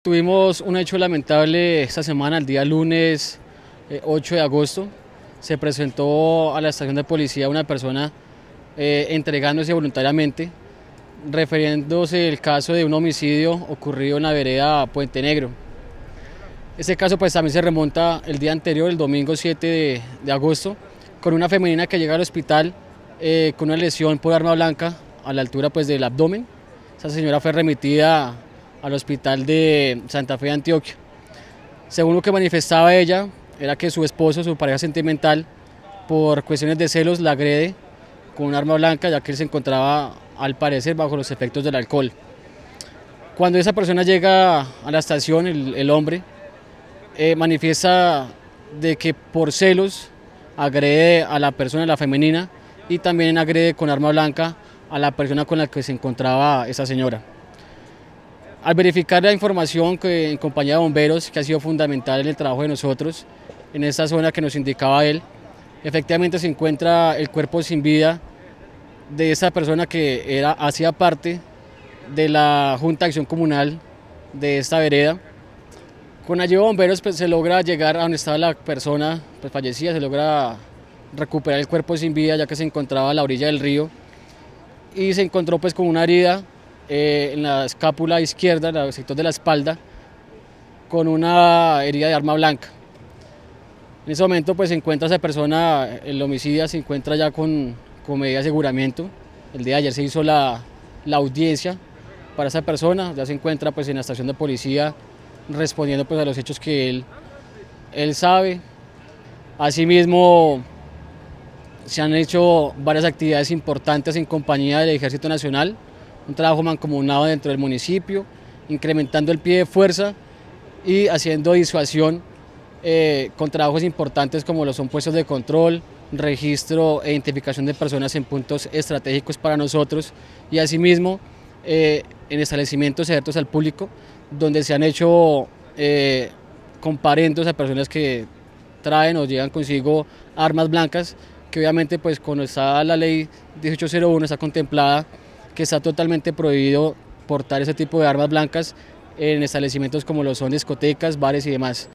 Tuvimos un hecho lamentable esta semana, el día lunes 8 de agosto. Se presentó a la estación de policía una persona entregándose voluntariamente, refiriéndose el caso de un homicidio ocurrido en la vereda Puente Negro. Este caso pues también se remonta el día anterior, el domingo 7 de agosto, con una femenina que llega al hospital con una lesión por arma blanca a la altura pues del abdomen. Esa señora fue remitida al hospital de Santa Fe de Antioquia. Según lo que manifestaba ella, era que su esposo, su pareja sentimental, por cuestiones de celos la agrede con un arma blanca, ya que él se encontraba al parecer bajo los efectos del alcohol. Cuando esa persona llega a la estación, el hombre manifiesta de que por celos agrede a la persona, la femenina, y también agrede con arma blanca a la persona con la que se encontraba esa señora. Al verificar la información que en compañía de bomberos, que ha sido fundamental en el trabajo de nosotros, en esta zona que nos indicaba él, efectivamente se encuentra el cuerpo sin vida de esa persona que hacía parte de la Junta de Acción Comunal de esta vereda. Con ayuda de bomberos pues, se logra llegar a donde estaba la persona pues, fallecida, se logra recuperar el cuerpo sin vida ya que se encontraba a la orilla del río y se encontró pues, con una herida en la escápula izquierda, en el sector de la espalda, con una herida de arma blanca. En ese momento pues se encuentra esa persona, el homicida se encuentra ya con medida de aseguramiento. El día de ayer se hizo la audiencia para esa persona, ya se encuentra pues en la estación de policía respondiendo pues a los hechos que él sabe. Asimismo se han hecho varias actividades importantes en compañía del Ejército Nacional, un trabajo mancomunado dentro del municipio, incrementando el pie de fuerza y haciendo disuasión con trabajos importantes como lo son puestos de control, registro e identificación de personas en puntos estratégicos para nosotros y asimismo en establecimientos abiertos al público donde se han hecho comparendos a personas que traen o llevan consigo armas blancas, que obviamente pues cuando está la ley 1801 está contemplada que está totalmente prohibido portar ese tipo de armas blancas en establecimientos como lo son discotecas, bares y demás.